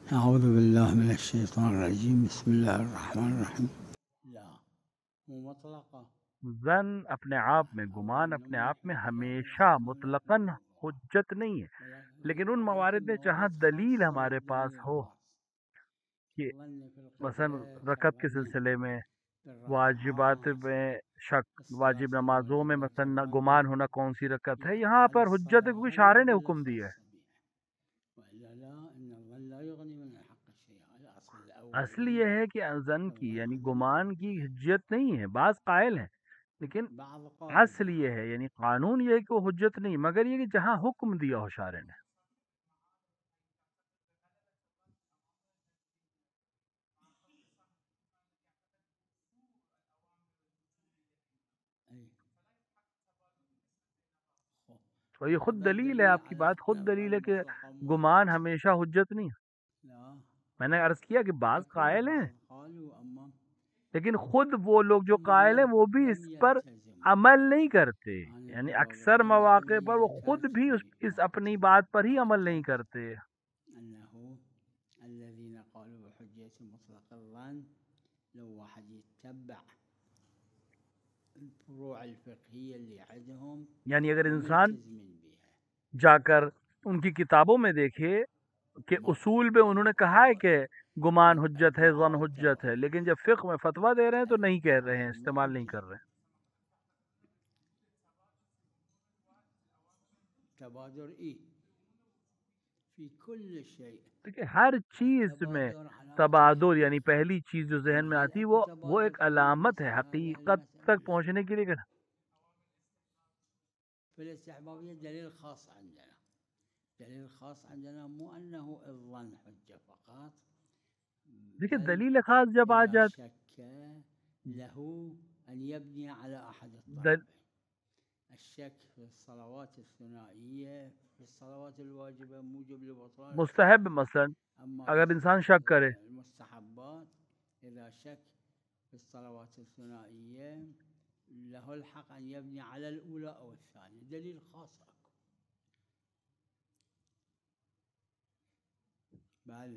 اعوذ باللہ من الشیطان الرجیم بسم اللہ الرحمن الرحیم لا وہ مطلقہ زن اپنے آپ میں، گمان اپنے آپ میں ہمیشہ مطلقاً حجت نہیں ہے، لیکن ان موارد میں جہاں دلیل ہمارے پاس ہو کہ مثلا رکعت کے سلسلے میں، واجبات میں شک، واجب نمازوں میں مثلا گمان ہونا کون سی رکعت ہے، یہاں پر حجت ہے کیونکہ شارع نے حکم دیا ہے۔ اصل یہ ہے کہ زن کی یعنی گمان کی حجت نہیں ہے، بعض قائل ہیں، لیکن اصل یہ ہے یعنی قانون یہ ہے کہ وہ حجت نہیں، مگر یہ کہ جہاں حکم دیا ہو شارع نے۔ تو یہ خود دلیل ہے، آپ کی بات خود دلیل ہے کہ گمان ہمیشہ حجت نہیں ہے۔ میں نے عرض کیا کہ بعض قائل ہیں، لیکن خود وہ لوگ جو قائل ہیں وہ بھی اس پر عمل نہیں کرتے، یعنی اکثر مواقع پر وہ خود بھی اس اپنی بات پر ہی عمل نہیں کرتے۔ الذين قالوا بحجية مطلق الظن لو واحد يتبع الفروع الفقهية اللي عندهم یعنی اگر انسان وملتزمين بها جا کر ان کی کتابوں میں دیکھے کہ اصول میں انہوں نے کہا ہے کہ گمان حجت ہے، ظن حجت ہے، لیکن جب فقہ میں فتویٰ دے رہے ہیں تو نہیں کہہ رہے ہیں، استعمال نہیں کر رہے ہیں۔ تبادر في كل شيء دیکھیں ہر چیز میں تبادر یعنی پہلی چیز جو ذہن میں آتی وہ ایک علامت ہے حقیقت تک پہنچنے کے لیے کہ في الاستحبابية دليل خاص عندنا، دليل خاص عندنا مو أنه الظن حجة فقط، دیکھیں بل دلیل خاص جب آ إذا جاتی شك له أن يبني على أحد دل... الطرفين. الشك في الصلوات الثنائية، في الصلوات الواجبة موجب لبطلان مستحب مثلا أما اگر انسان شک کرے المستحبات إذا شك في الصلوات الثنائية له الحق أن يبني على الأولى أو الثانية، دليل خاص أكو. بعد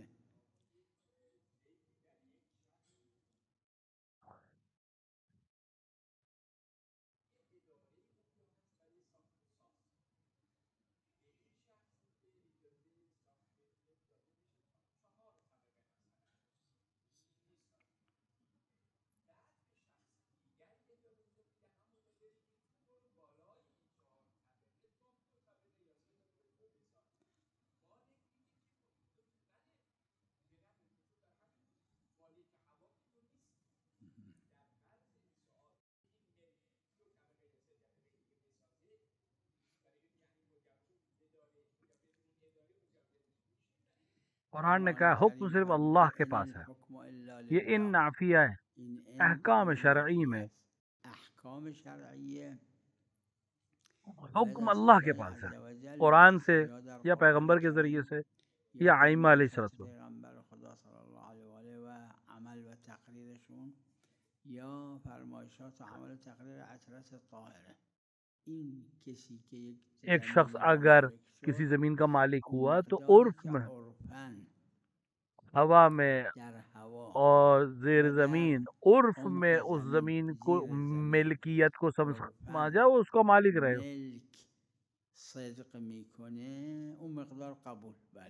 قرآن نے کہا حکم صرف اللہ کے پاس ہے، الحكم إلا یہ ان لله. نافیہ ہے احکام شرعی میں، أحكام شرعية حکم وإذا اللہ سئل کے الله پاس ہے، عز وجل قرآن سے يا در یا قرآن پیغمبر کے ذریعے الكريم سے یا یا در ائمہ علیہ بعثت السلام۔ پیغمبر خدا صلی اللہ علیہ وآلہ و عمل و تقریرشون یا فرمایشات و عمل و تقریر عطرت طاهره. این کسی که یک ایک شخص زمینی رو اگر مالک کسی شد، زمین کا مالک اون ہوا تو مقداری عرف که میں، عرفاً ہوا میں در هوا اور زیر و در زمین، عرف عمق میں اس زمین، زمین کو زیر زمین ملکیت کو عرفاً سمجھا وہ اس کا مالک رہے گا۔ ملک صدق میکنه اون مقدار قبول. بله.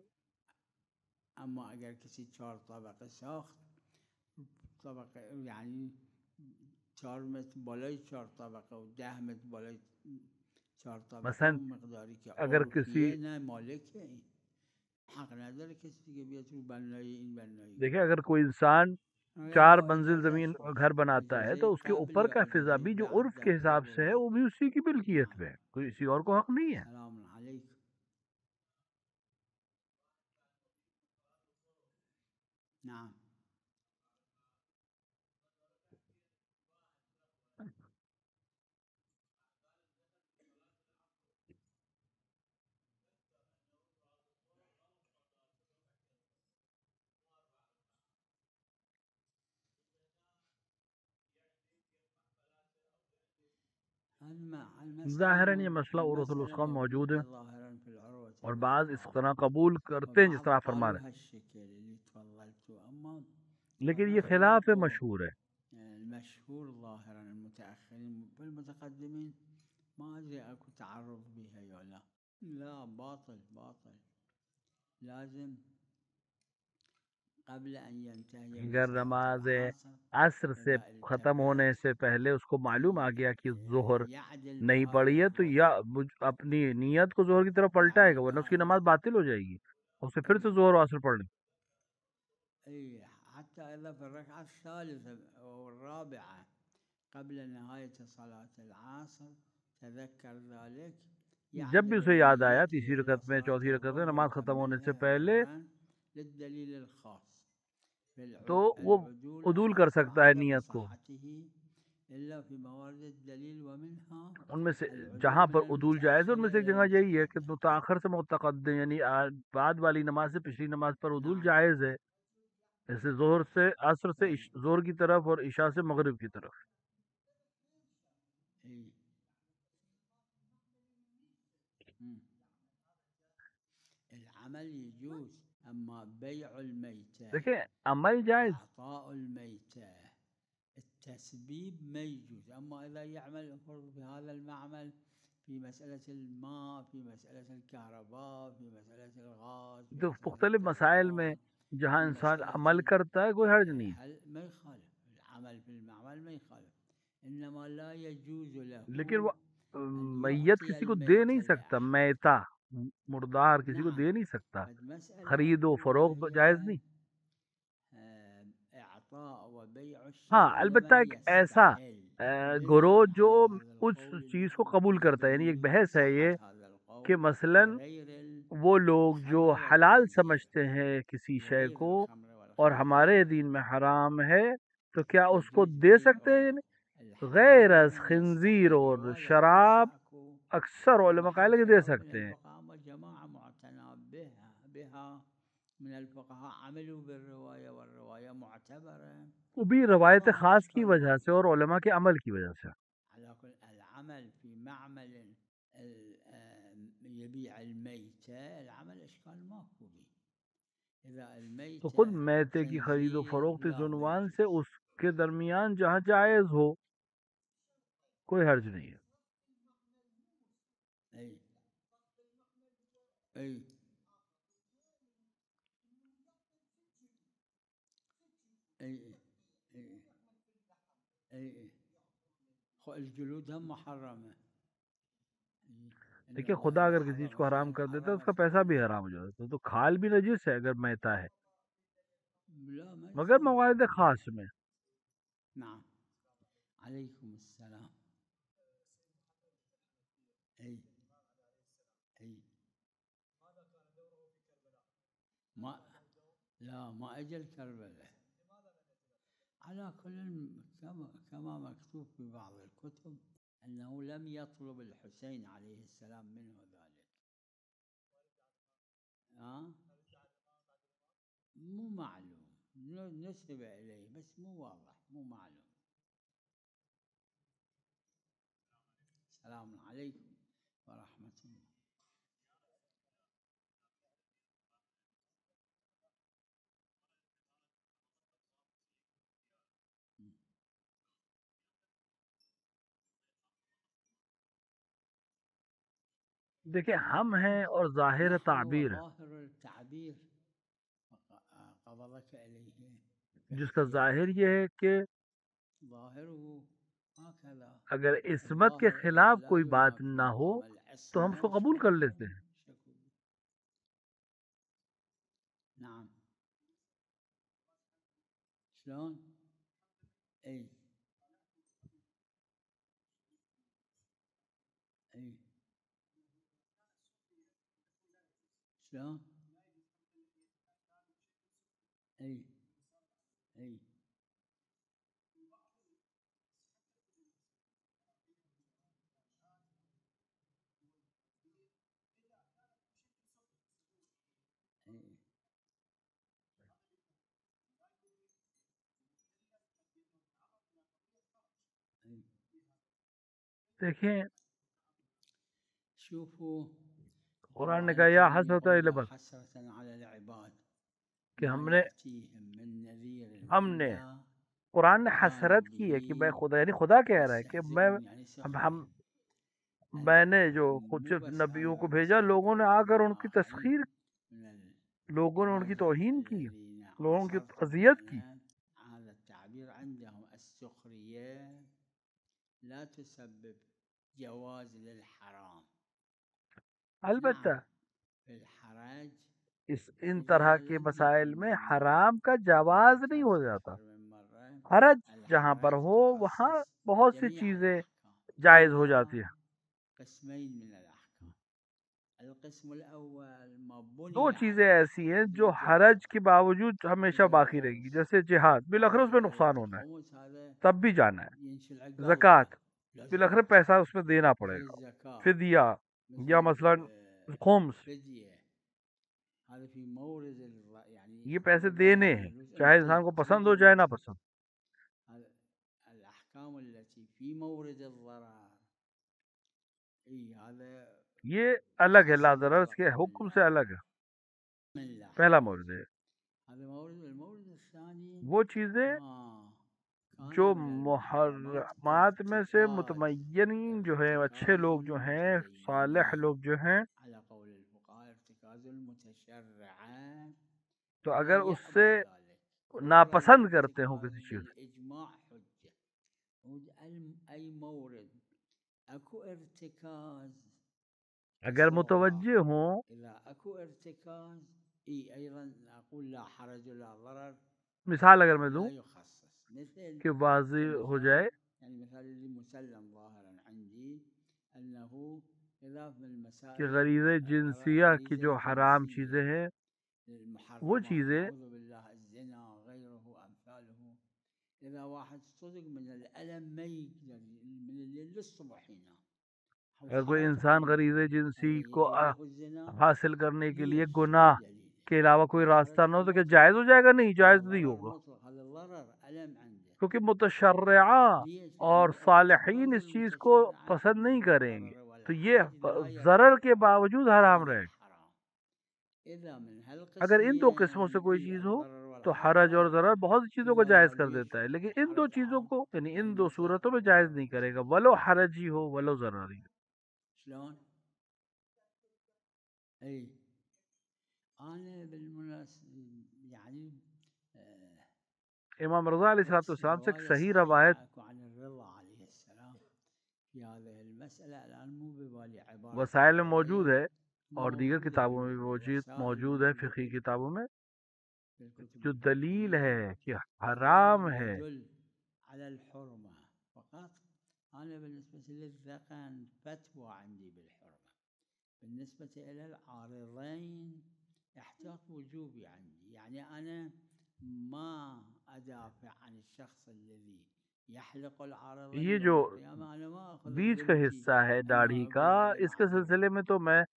اما اگر کسی 4 طبقه ساخت، طبقه یعنی 4 متر بالای 4 طبقه و 10 متر بالای 4 طبقه، مثلا اون مقداری که اگر کسی، عرفیه نه مالکه، این حق نداره کسی دیگه بیاد رو بنای این بنایی دیکھیں کنه. اگر کوئی انسان اگر 4 با منزل اجازهش زمین باشه، گھر بناتا ہے اجازه تو اس کے قبل اوپر یا کا فضا اجازه بھی جو بعد عرف در کے حساب کار سے ہے اومد. وہ بھی اسی کی ملکیت نعم. پہ ہے، کوئی کسی اور کو حق نہیں ہے۔ سلام علیکم. نعم. ظاہراً یہ مسئلہ عروۃ المسألة الوثقی موجود ہے، موجودة ظاهرا في العروة اور بعض اس طرح قبول کرتے ہیں جس طرح آپ فرما رہے ہیں، هالشكل اللي تفضلتوا. أما لیکن یہ طبعا خلاف ماكو مشہور ہے. المشهور ظاهرا المتأخرين بالمتقدمين ما أدري أكو تعرض بها يا لا. لا، باطل باطل. لازم قبل أن ينتهي من اگر صلاة نماز العصر عصر سے إذا ختم ہونے التفت سے پہلے اس کو معلوم آ گیا کہ ظہر يعدل نہیں بهذا پڑھی ہے، تو یا الظهر اپنی نیت کو ظہر کی طرف پلٹائے گا، العمل ورنہ اس کی بهذا. نماز باطل ہو جائے گی، اسے پھر سے ظہر و عصر پڑھ لیں. أي حتى إذا في الركعة الثالثة أو الرابعة قبل نهاية صلاة العصر تذكر ذلك جب بھی يعدل اسے یاد آیا بنيته تیسری إلى رکعت میں، صلاة چوتھی رکعت میں، الظهر نماز ختم ہونے سے يكملها پہلے، ظهرا للدليل الخاص تو وہ العدول عدول عن کر أصل سکتا ہے عدم نیت کو. صحته إلا في موارد الدليل ومنها ان میں سے العدول جہاں من پر عدول جائز ہے ان المتأخر میں سے ایک إلى جگہ یہی ہے کہ المتقدم. متأخر سے متقدم یعنی بعد والی نماز سے پچھلی نماز پر عدول نعم. جائز ہے، جیسے ظہر سے عصر سے أي ظہر کی طرف اور عشاء سے مغرب کی طرف. أي مم. العمل يجوز. أما بيع الميتة دیکھیں عمل جائز، إعطاء الميتة التسبيب ما يجوز. أما إذا يعمل فرض في هذا المعمل في مسألة الماء، في مسألة الكهرباء، في مسألة الغاز، في تو مسألة مختلف مسائل میں التلفون، جہاں في انسان عمل مسألة کرتا ہے کوئی حرج نہیں، هل ما يخالف العمل في المعمل ما يخالف. إنما لا يجوز لیکن له وہ أن میت يعطي کسی کو دے نہیں الميت سکتا، لأحد. میتا مردار کسی کو نعم. دے نہیں سکتا، فد مسألة خرید و أكو فروخت جائز وهي نہیں. إعطاء وبيع ہاں الشيء البتہ لمن ایک ایسا يستحل. گروہ بناء جو على هذا اس القول چیز کو قبول کرتا ہے، یعنی ایک بدليل بحث ہے صحة یہ هذا کہ القول مثلا لغير وہ لوگ جو الخمر حلال والخنزير. سمجھتے ہیں کسی شے لغير کو الخمر اور والخنزير ہمارے دین میں حرام ہے، تو کیا اس کو يجوز دے سکتے ہیں؟ بيعه. غیر الحرام از هنا خنزیر يستحل اور رواية شراب أكو اکثر علماء قائل محل ہیں کہ دے خلاف بين سکتے ہیں. الفقهاء وجماعة معتنى بها من الفقهاء عملوا بالرواية والرواية معتبرة. وہ بھی روایت ظاهر خاص کی إشكال وجہ ماكو. سے اور علماء کے عمل کی وجہ سے. على كل العمل في معمل يبيع الميتة العمل إشكال ماكو به. إذا تو خود الميتة میتے کی خرید و خنزير فروخت اس لا ما عنوان سے يجوز. اس کے درمیان جہاں جائز ہو کوئی حرج نہیں ہے. أي أي أي أي أي الجلود هم محرمة. دیکھیں خدا اگر کسی چیز کو حرام کر دیتا ہے اس کا پیسہ بھی حرام ہو جاتا ہے، تو کھال بھی نجس ہے اگر میتا ہے، لا ما مگر يخالف. موارد خاص میں. نعم. عليكم السلام. أي أي ما لا ما أجل كربلاء. على كل كما مكتوب في بعض الكتب أنه لم يطلب الحسين عليه السلام منه ذلك. مو معلوم، نسب إليه بس مو واضح، مو معلوم. السلام عليكم ورحمة الله. دیکھیں ہم ہیں اور ظاہر نحن تعبیر ہے، وظاهر التعبير قبضك إليه جس کا ظاہر كاختيار. یہ ہے کہ ظاهره هكذا. اگر عصمت کے الظاهر إذا خلاف لا کوئی بات ينافي نہ ہو مقام تو ہم اس کو العصمة قبول کر لیتے ہیں. شكو. نعم. شلون؟ أي أي شلون؟ أي أي أي أي. دیکھیں شوفوا قرآن نے کہا یا حسرت البت کہ ہم نے قرآن نے حسرت کی ہے کہ میں خدا، یعنی خدا کہہ رہا ہے کہ میں نے جو خود نبیوں کو بھیجا، لوگوں نے آ کر ان کی تسخیر، لوگوں نے ان کی توہین کی، لوگوں کی اذیت کی. التعبير عندهم السخرية لا تسبب جواز للحرام. البتہ الحرج ان طرح کے مسائل میں حرام کا جواز نہیں ہو جاتا. حرج جہاں پر ہو وہاں بہت سی چیزیں جائز ہو جاتی ہیں. قسمين من الأحكام. القسم الأول ما بني دو چیزیں ایسی ہیں جو حرج کے باوجود ہمیشہ باقی رہے گی، جیسے جہاد، بالآخر اس میں نقصان ہونا ہے تب بھی جانا ہے. زکوٰۃ بالآخر پیسہ اس میں دینا پڑے گا. فدیہ یا مثلا خمس، یہ پیسے دینے ہیں چاہے انسان کو پسند ہو چاہے نہ پسند. الأحكام التي في مورد الضرر یہ الگ ہے، لا ضرر اس کے حکم سے الگ ہے. پہلا مورد ہے. وہ چیزیں جو محرمات میں سے متمین جو ہیں، اچھے لوگ جو ہیں، صالح لوگ جو ہیں، تو اگر اس سے ناپسند کرتے ہوں کسی چیز، اگر متوجہ ہوں، مثال اگر میں دوں کہ واضح ہو جائے کہ غریزہ جنسیہ کی جو حرام چیزیں ہیں، وہ چیزیں اگر کوئی انسان غریزہ جنسی کو حاصل کرنے کے لیے گناہ کے علاوہ کوئی راستہ نہ ہو تو کیا جائز ہو جائے گا؟ نہیں، جائز نہیں ہوگا، کیونکہ متشرعہ اور صالحین اس چیز کو پسند نہیں کریں گے، تو یہ ضرر کے باوجود حرام رہے گا. اگر ان دو قسموں سے کوئی چیز ہو تو حرج اور ضرر بہت سی چیزوں کو جائز کر دیتا ہے، لیکن ان دو چیزوں کو، یعنی ان دو صورتوں میں جائز نہیں کرے گا، ولو حرج ہی ہو ولو ضرر ہی ہو. شلون؟ اي انا بالمناسبة يعني امام رضا علیہ السلام سے ایک صحیح روایت عن الرضا عليه السلام في هذه المسألة الآن مو ببالي عبارة وسائل میں موجود ہے اور دیگر کتابوں میں بھی موجود ہے، فقہی کتابوں میں، جو دلیل ہے کہ حرام ہے. على الحرمة فقط. أنا بالنسبة للذقن فتوى عندي بالحرمة، بالنسبة إلى العارضين احتاط وجوبي عندي. يعني أنا ما أدافع عن الشخص الذي يحلق العارضين. یہ جو بیچ کا حصہ ہے داڑھی کا، اس کے سلسلے میں تو میں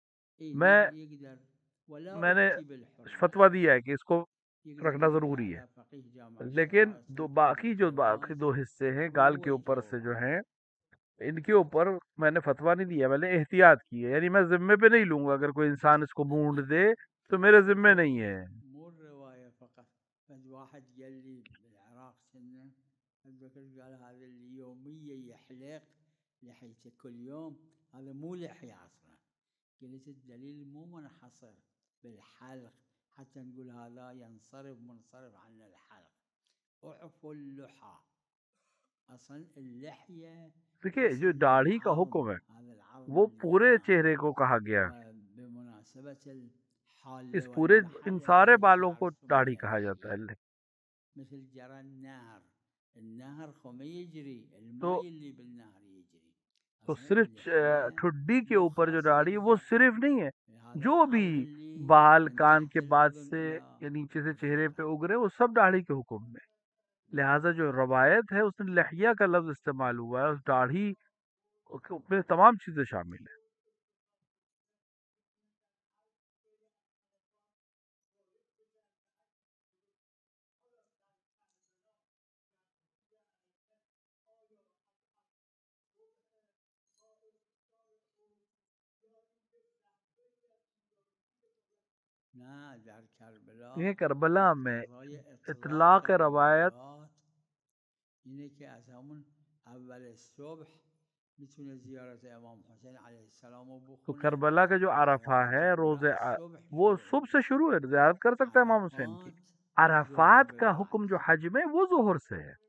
نے فتویٰ دیا ہے کہ اس کو رکھنا ضروری ہے، لیکن باقی دو حصے ہیں گال کے اوپر سے جو ہیں، ان کے اوپر میں نے فتویٰ نہیں دیا، میں نے احتیاط کی ہے. یعنی میں ذمے پہ نہیں لوں گا، اگر کوئی انسان اس کو مونڈ دے تو میرے ذمے نہیں ہے. مو الرواية فقط. واحد قال لي بالعراق سنة قال هذا اللي يوميا يحلق لحيته كل يوم، هذا مو لحية أصلا. قلت الدليل مو منحصر بالحلق حتى نقول هذا منصرف عن الحلق. اعفوا اللحى، اصلا اللحية دیکھیے جو داڑھی کا حکم ہے وہ پورے چہرے کو کہا گیا ہے، اس پورے ان سارے بالوں کو داڑھی کہا جاتا ہے. مثل جرى النهر خم يجري تو الماء اللي بالنهر يجري. تو صرف ٹھڈی کے اوپر جو داڑھی وہ صرف نہیں ہے، جو بھی بال کان کے بعد سے یا نیچے سے چہرے پہ اگ رہے وہ سب داڑھی کے حکم میں. لہٰذا جو روایت ہے اس میں لحیہ کا لفظ استعمال ہوا ہے، اس داڑھی میں تمام چیزیں شامل ہیں. نه در کربلا یہ کربلا میں فضای اطلاق روایت روایات اینه که از همون اول صبح میتونه زیارت امام حسین علیه السلام رو تو بخونه کربلا کا جو عرفہ و ہے روز کربلا صبح وہ شروع صبح سے میشه شروع ہے، زیارت کر سکتا ہے امام حسین کی. عرفات ظهر عرفات به کا بعد حکم جو حج میں وہ ظہر سے ہے.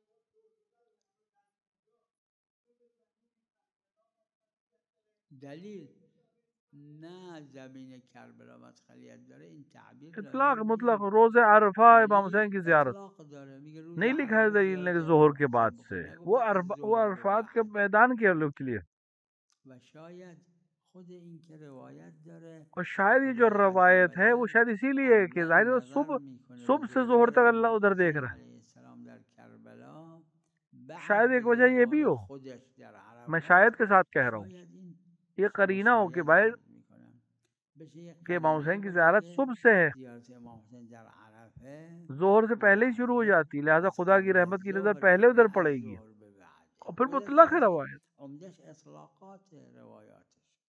دلیل نه زمین کربلا مسئولیت داره این تعبیر اطلاق لازم مطلق نیست روز عرفہ امام ولی حسین کی زیارت اطلاق داره میگه روز نہیں لکھا ہے عرفه دلیل نے زیارت کہ ظہر امام کے بعد حسین سے، بکن وہ نگفته از وہ ظهر به عرفات کے بعد میدان کے لیے. و شاید خود این که روایت داره اور شاید یہ جو خدای عز روایت ہے وہ وجل شاید اسی لیے ہے کہ ظاہر اول ہے نظر صبح میکنه به صبح سے ظہر ظهور تک اللہ امام ادھر دیکھ حسین رہا ہے. علیه السلام در کربلا شاید بعد ایک وجہ یہ بھی ظهور ہو، خودش در میں عرفات شاید کے ساتھ کہہ رہا ہوں، شاید این یہ قرینہ ہو کہ شاید بھائی عرض میکنم بشه یک کہ امام قرینه حسین کی باشه زیارت که صبح سے ہے، زیارت امام حسین در عرفه ظہر سے روز پہلے ہی شروع ہو عرفه جاتی، لہذا از خدا کی قبل رحمت کی نظر الظهر پہلے به ادھر بعد پڑے گی. ظهر به بعده اور پھر خودش مطلق ہے روایت. عمدش اطلاقات روایاتش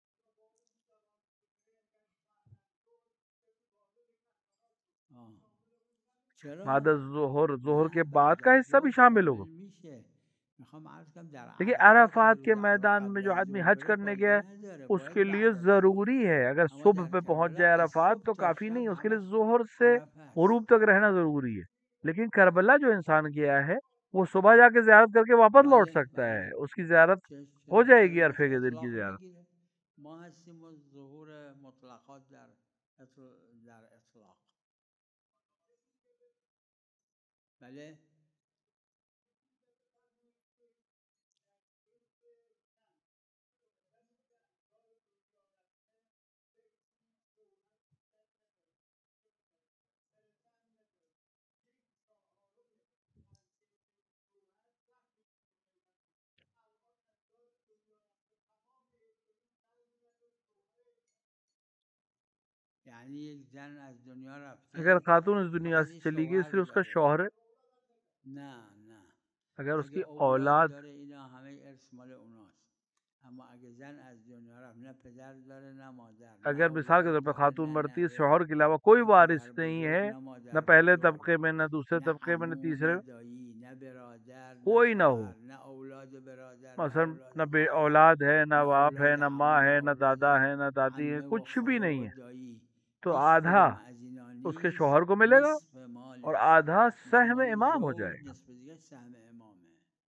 آه. چرا بعد ظہر ظہر کے نه بعد بعد کا از حصہ بھی ظهر شامل ہوگا. شامل میشه میخوام عرض کنم در دیکھیے عرفات اگه عرفات روز کے عرفه میدان میں قبل جو از آدمی ظهر حج بره کرنے گیا فایده ہے نداره اس کے باید لیے بعد از ظهر ضروری ہے، اگر اما صبح در پہ پہنچ کربلا جائے از عرفات صبح تو تا کافی نہیں، شب اس کے لیے همش ظہر سے عرفه است غروب تک رہنا ضروری ہے. لیکن کربلا جو انسان گیا ہے وہ صبح جا کے زیارت کر کے واپس لوٹ بله سکتا ہے، بله اس کی زیارت ہو چرا جائے گی چرا عرفے چرا کے دن کی اطلاق زیارت. میگیره ما هستیم و ظهور مطلقات در در اطلاق بله یعنی یک زن از دنیا اگر رفته خاتون اس دنیا فقط سے یه چلی گئی شوهر صرف اس کا داره شوہر ہے، نه نه اگر اس اگه کی اولاد اولاد داره اینا همه ارث مال اوناست اما اگه زن از دنیا رفت نه پدر داره نه مادر نه اگر مثال کے طور اولاد پہ داره خاتون نه مرتی ہے، نوه شوہر کے علاوہ کوئی نه وارث پدر نہیں بزرگ ہے، نه نہ مادر پہلے بزرگ طبقے میں نہ دوسرے نه طبقے میں نہ عمو تیسرے، نه دایی نه برادر نه کوئی نہ ہو، خواهر نه اولاد برادر نه مثلا اولاد نہ خواهر اولاد ہے، نہ نه باپ ہے، اولاد نہ ماں عمو نه ہے، نہ اولاد دادا ہے، نہ دادی ہے، عمه و کچھ بھی خاله نہیں و ہے، دایی تو هیچ آدھا کدوم از اینا اس کے نیست شوہر کو ملے گا نصف اور مالش آدھا نصف سہم مال امام ہو جائے زوج گا. نصف دیگه سهم امامه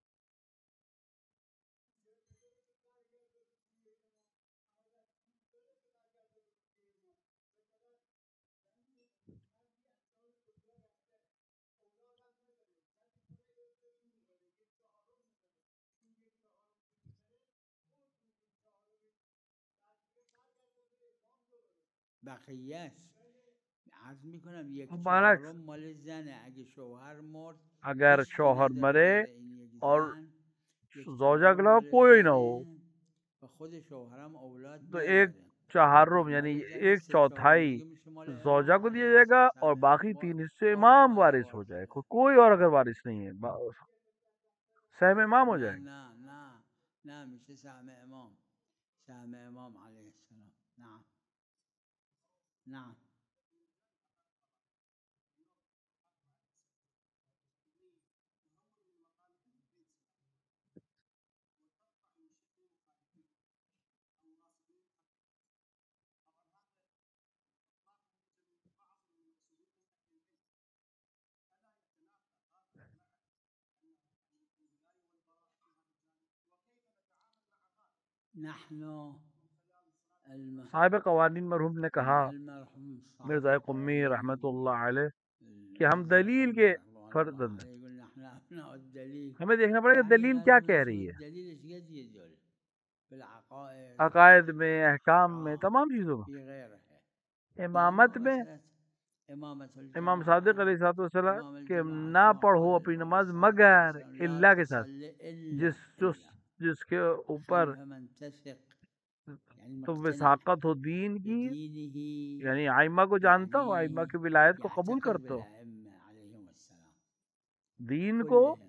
بقیهش عرض میکنم یک برعکس چهارم مال زنه اگه شوهر مرد اگر هیچ کی شوہر نداره مرے غیر این یک اور زن یک زوجہ کے چهارم علاوہ مال کوئی نہ ہو زنه و خود شوهرم اولاد تو ایک نداره چہارم یعنی مال زن ایک سه چهارم چوتھائی دیگه میشه مال زوجہ امام کو دیا علیه جائے گا السلام اور سهم باقی امام تین حصے فاطمه امام اگه وارث ہو جائے، وارثه کوئی اور اگر وارث نہیں ہے سہم امام ہو نه جائے گا. نه نه نه میشه سهم امام سهم امام علیه السلام نعم نعم نحن صاحب قوانین مرحوم نے کہا، المرحوم صاحب مرزا قمی القوانین رحمۃ اللہ علیہ، کہ ہم مرزا دلیل قمی کے رحمه الله فرزند ہیں، علیه يقول نحن ابناء الدلیل ہمیں دیکھنا پڑے گا يعني دلیل کیا لازم کہہ نشوف رہی ہے، الدليل ايش قد يدل بالعقائد عقائد في میں، احکام میں، الأحرام تمام چیزوں في غيرها میں. اما امامت میں مسألة إمامة امام صادق الجماعة علیہ السلام إمام کہ الجماعة نہ كما پڑھو قال اپنی الإمام نماز الصادق عليه مگر السلام لا اللہ کے ساتھ، تصلي جس إلا جس إلا جس کے اوپر خلف من تثق يعني تو مقتنع وثاقت ہو دین کی، بدينه یعنی آئمہ کو جانتا ہو، آئمہ يعني کی ولایت کو قبول يعتقد کرتا ہو، بالأئمة عليهم السلام دین کو كلهم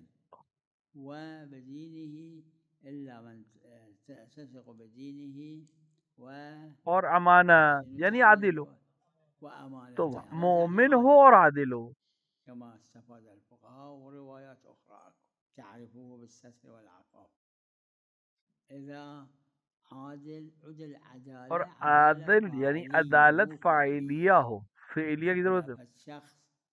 وبدينه إلا من تثق بدينه و اور امانت یعنی عادل ہو. تو وأمانته مومن هذا ہو اور العادل عادل ہو. كما استفاد الفقهاء وروايات أخرى تعرفه بالستر والعفاف. إذا عادل عدل اور عدالة عدالة عادل یعنی فاعلية عدالت مو فاعلیہ فعلية. ہو، فعلیہ کی ضرورت ہے. فالشخص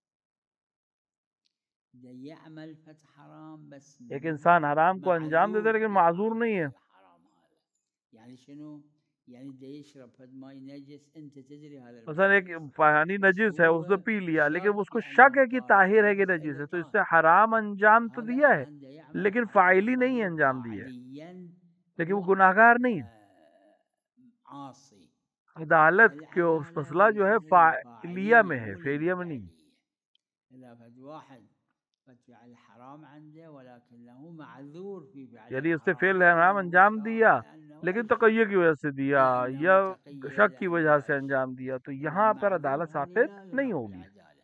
ده يعمل فتح حرام بس ایک مو انسان حرام کو انجام دیتا ہے معذور لیکن في معذور نہیں ہے. عمل الحرام هذا. يعني شنو؟ يعني ده يشرب فد ماء نجس انت تدري هذا مثلا الماء ایک نجس پانی نجس ہے، اس نے هو پی لیا لیکن اس شك کو شک بأنه ہے کہ طاهر طاہر ہے کہ نجس نجس إلا ہے، تو اس طاهر نے حرام انجام تو هذا دیا ہے الآن ده يعمل لیکن الحرام فاعلی نہیں فهو انجام دی ہے، فاعليا لیکن وہ هو گناہ گار نہیں ہے. عاصي. عدالت کے اس العدالة مسئلہ جو ہے والعدل فاعلیہ میں الفاعلية ہے، مو فعلیہ میں نہیں. للفاعلية. إذا فد واحد قد فعل الحرام عنده ولكنه معذور في فعل یعنی اس نے الحرام فعل حرام لأنه انجام دیا لأنه لیکن أشرك تقیہ کی وجہ سے دیا یا لأنه تقي شک کی وجہ لأنه سے أشرك. انجام دیا، تو إذا یہاں پر المعذور عدالت هذا ثابت لا نہیں يرى ہوگی. بالعدالة.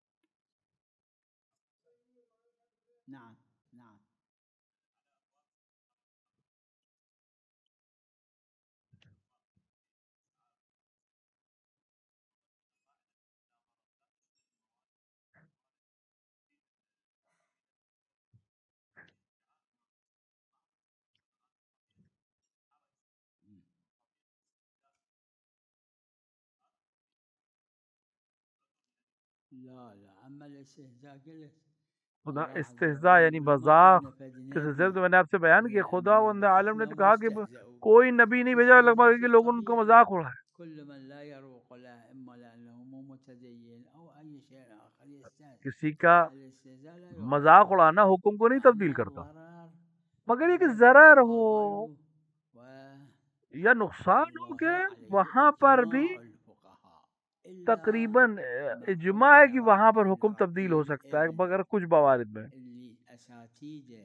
نعم نعم. لا لا أما الاستهزاء قلت خدا الله عز استہزاء وجل یعنی يقول ما مذاق كنا فد کے سلسلے نبي میں میں نے آپ سے بیان کیا، من خدا الأنبياء وند عالم نے تو بعثناه کہا کہ ليستهزئوا. کوئی نبی نہیں بھیجا الاستهزاء لگभگ کہ شيء لوگوں نے ان کا طبيعي. مذاق اڑائے. كل من لا يروق له إما لأنه مو متدين أو أي شيء آخر يستهزئ. کسی کا الاستهزاء لا يوافق مذاق اڑانا حکم کو نہیں تبدیل لأن کرتا، الضرر مگر یہ کہ الضرر ضرر ہو وظاهره یا نقصان ہو کہ عليه وہاں پر بھی إجماع الفقهاء إلا تقریباً ما اجماع ہے کہ أمر وہاں پر بين حکم تبدیل ہو رجل سکتا ہے ابن مگر کچھ موارد میں. اللي أساتيده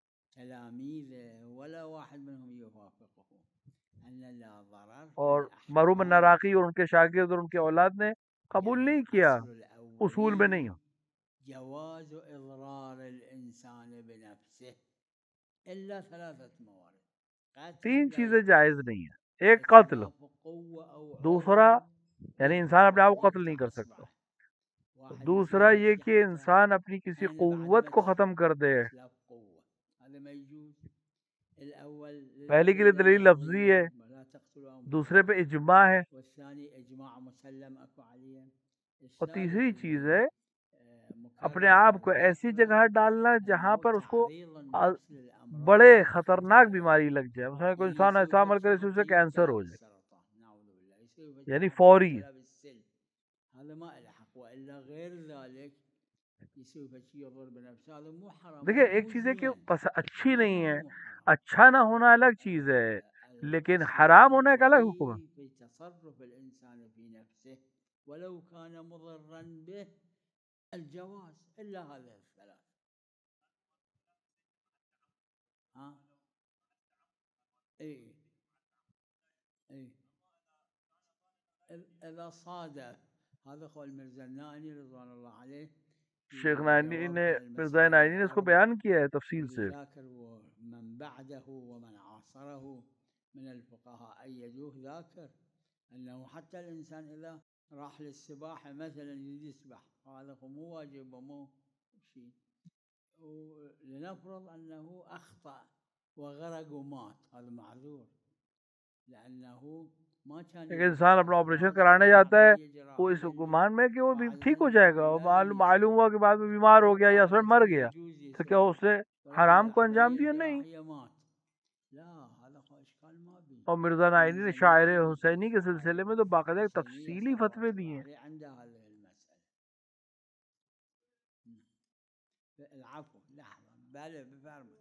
تلاميذه ولا واحد منهم يوافقه أن لا ضرر في اور مرحوم الأحكام. نراقی اور ان کے شاگرد اور ان کی اولاد نے قبول يعني نہیں کیا، الأصل اصول میں نہیں. الأولي جواز إضرار الإنسان بنفسه إلا ثلاثة موارد. قتل تین لا چیزیں يجوز. جائز نہیں ہیں. ایک قتل، إتلاف قوة أو دوسرا عذر یعنی انسان اپنے آپ کو قتل نہیں يقطع کر سکتا، إصبعه. واحد دوسرا يصير یہ بس کہ حتى انسان اپنی کسی أنا بعد قوت کو بس ختم کر دے. إتلاف قوة هذا ما يجوز. الأول پہلے کے لیے للأدلة دلیل لفظی ہے، اللفظية ولا تقتلوا دوسرے أنفسكم، پہ اجماع ہے، والثاني إجماع مسلم أكو عليه. اور الثالث تیسری چیز اللي ہے اپنے مكرر آپ کو ایسی ذاكرة جگہ ڈالنا جہاں أنه پر اس کو تعريض النفس للأمراض بڑے التي خطرناک تجري. بیماری لگ جائے. مثلا کوئی يعني انسان ایسا يصير عمل کرے فتشي جس سے حتى کینسر يبتلى ہو جائے، بالسرطان نعوذ بالله. يصير فتشي یعنی حتى فوری. يبتلى بالسل. هذا ما له حق، وإلا غير ذلك يصير فتشي يضر بنفسه. هذا مو حرام دیکھیں مو ایک چیز ہے کہ زين. بس اچھی هذا نہیں ہے، مو حرام. اچھا نہ ہونا الگ چیز ہے، لیکن الأصل حرام ہونا ایک الگ حکم ہے. الجلي في تصرف الإنسان في نفسه ولو كان مضرا به الجواز إلا هذه الثلاث. ها اي اي اذا صادف. هذا قول مرزا النائني رضوان الله عليه شیخ في نائنی جواب نے، على مرزا المسائل نائنی نے اس کو الأربع بیان کیا ہے تفصیل اللي سے. ذاكر ومن بعده ومن عاصره من الفقهاء أيدوه ذاكر أنه حتى الإنسان إذا راح للسباحة مثلا يريد يسبح هذا مو واجب ومو شيء، ولنفرض أنه أخطأ وغرق ومات، هذا معذور لأنه ما كان ایک يريد انسان اپنا السباحة آپریشن وهذا کرانے السباحة جاتا ہے، ما هي جراحة وہ اس جلدية گمان میں کہ وہ بھی وعلى ٹھیک ہو ذلك جائے گا، قالوا اور لازم معلوم يسبح. ہوا کہ بعد میں بیمار ہو گیا یا وهذا سر مر كان گیا، يجوز تو کیا يسبح اس نے ولكن حرام کو انجام العملية دیا؟ نہیں. الجراحية مات. لا هذا إشكال ما بيه. اور مرزا نائنی نے مرزا شاعر النائني حسینی کے شاعر سلسلے میں تو باقاعدہ ایک حسينية تفصیلی فتوے صلوات دیے الله ہیں. عليه عند هذه المسألة. العفو لحظة بله بفرمه.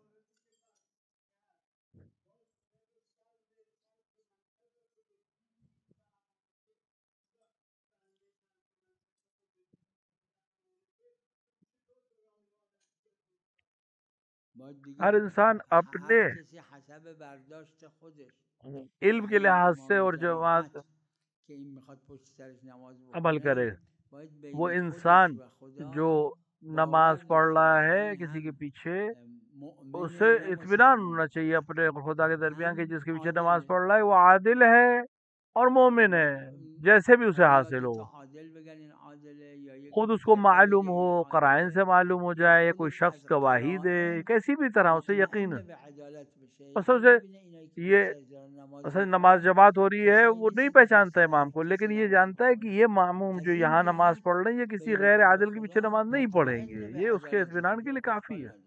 ہر انسان اپنے هر کسی حسب برداشت خودش علم کے همین لحاظ سے امام اور جماعت جماعت که این میخواد پشت سرش نماز عمل بخونه کرے. باید وہ بین انسان خودش و خدا جو باور نماز پڑھ داشته رہا باشه ہے این کسی کے هم پیچھے، مؤمنه اسے نه اطمینان مسلمون. ہونا چاہیے اپنے خدا کے درمیان کہ هم جس کے پیچھے نماز عادله پڑھ رہا ہے وہ عادل ہے اور مومن ہے، جیسے بھی اسے حاصل رابطه ہو. عادل خود اس کو معلوم ہو، قرائن سے معلوم ہو جائے، یا کوئی شخص گواہی دے، کیسی بھی طرح اسے یقین ہے۔ مثلا سے یہ مثلا نماز جماعت ہو رہی ہے، وہ نہیں پہچانتا امام کو، لیکن یہ جانتا ہے کہ یہ ماموم جو یہاں نماز پڑھ رہے ہیں یہ کسی غیر عادل کے پیچھے نماز نہیں پڑھیں گے، یہ اس کے اطمینان کے لیے کافی ہے۔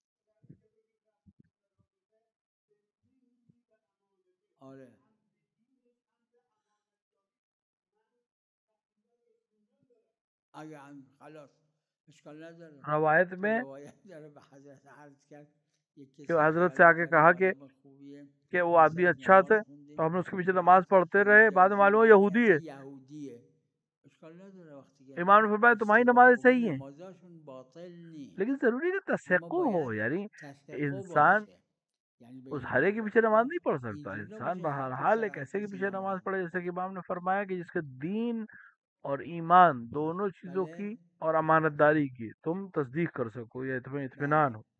روایت میں کہ حضرت سے آگے کہا کہ وہ آدمی اچھا تھا، تو ہم نے اس کے پیچھے نماز پڑھتے رہے، بعد میں معلوم ہے یہودی ہے۔ امام نے فرمایا تمہاری نماز صحیح ہیں، لیکن ضروری کہ تسقع ہو، یعنی انسان اس ہرے کے پیچھے نماز نہیں پڑھ سکتا، انسان بہرحال ایک ایسے کے پیچھے نماز پڑھے، جیسے کہ امام نے فرمایا کہ جس کے دین اور ایمان دونوں چیزوں کی اور امانت داری کی تم تصدیق کر سکو یا تمہیں اطمینان ہو۔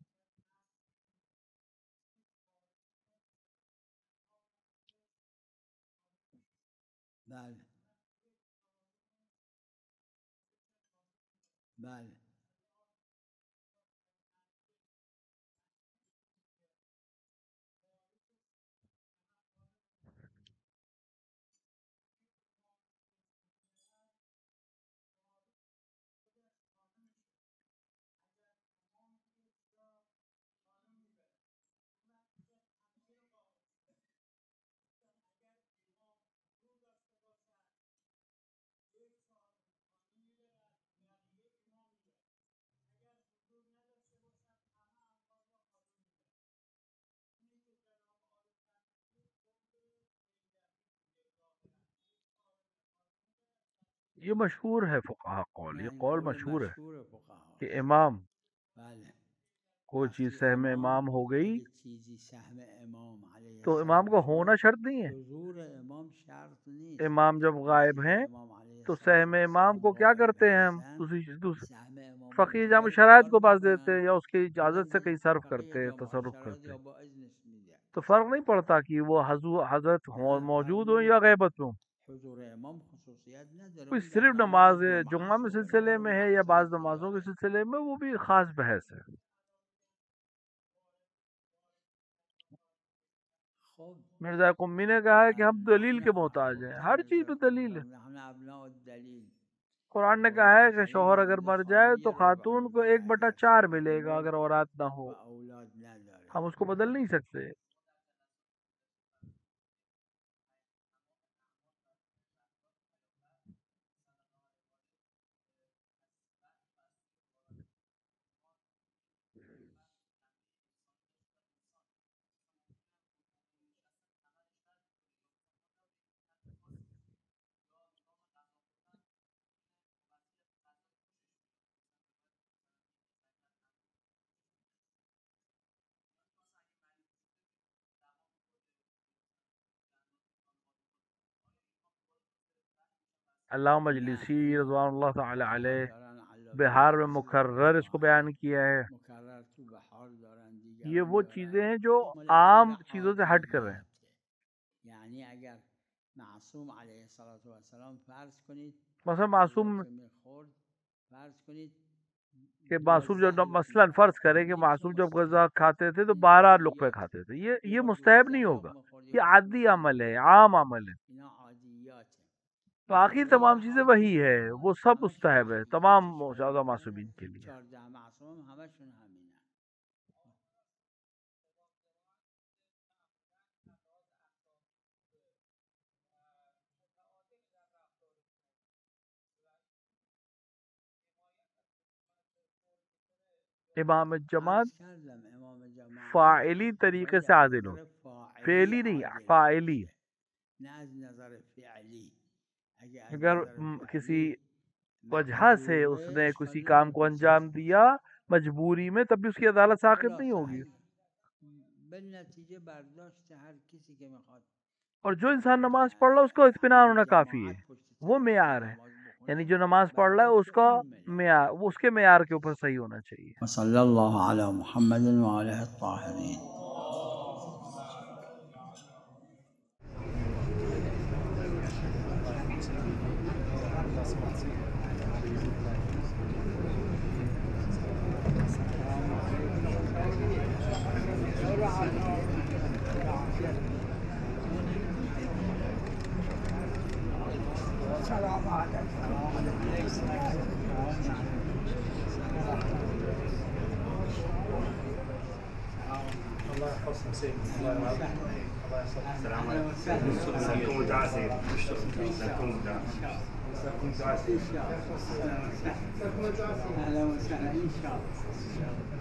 یہ مشہور ہے فقہا قول، یہ قول مشہور ہے کہ امام کوئی چیز سہم امام ہو گئی تو امام کا ہونا شرط نہیں ہے۔ امام جب غائب ہیں تو سہم امام کو کیا کرتے ہیں ہم فقی جامع شرائط کو باز دیتے ہیں، یا اس کی اجازت سے کہیں صرف کرتے ہیں، تصرف کرتے ہیں، تو فرق نہیں پڑتا کہ وہ حضرت موجود ہوں یا غیبت ہوں۔ کوئی صرف نماز جمعہ میں سلسلے میں ہے یا بعض نمازوں کے سلسلے میں، وہ بھی خاص بحث ہے۔ مرزا قمی نے کہا ہے کہ ہم دلیل کے محتاج ہیں، ہر چیز پہ دلیل ہے۔ قرآن نے کہا ہے کہ شوہر اگر مر جائے تو خاتون کو 1/4 ملے گا اگر اولاد نہ ہو، ہم اس کو بدل نہیں سکتے۔ علامہ مجلسی رضوان اللہ تعالی علیہ بہار میں مکرر اس کو بیان کیا ہے۔ یہ وہ چیزیں ہیں جو عام چیزوں سے ہٹ کر ہیں۔ یعنی اگر معصوم علیہ السلام فرض کنید مثلا معصوم فرض کنید کہ معصوم جب مثلا فرض کرے کہ معصوم جب غذا کھاتے تھے تو 12 لقمے کھاتے تھے، یہ مستحب نہیں ہوگا، یہ عادی عمل ہے، عام عمل ہے۔ باقی تمام چیزیں وہی ہے، وہ سب مستحب ہے تمام زیادہ معصومین کے لیے۔ امام جماعت فاعلی طریقے سے عادل ہو، فعلی نہیں، فاعلی۔ اگر کسی وجہ سے اس نے کسی کام کو انجام دیا مجبوری میں، تب بھی اس کی عدالت ساقط نہیں ہوگی۔ اور جو انسان نماز پڑھ رہا ہے اس کو اطمینان ہونا کافی ہے، وہ معیار ہے، یعنی جو نماز پڑھ رہا ہے اس کا معیار، وہ اس کے معیار کے اوپر صحیح ہونا چاہیے۔ صلی اللہ علی محمد وعلیہ الطاہرین۔ الله يحفظكم سيدي. الله يحفظك. السلام عليكم. سلامكم ودعاء سيدي. سلامكم ودعاء. سلامكم ودعاء سيدي. اهلا وسهلا ان شاء الله.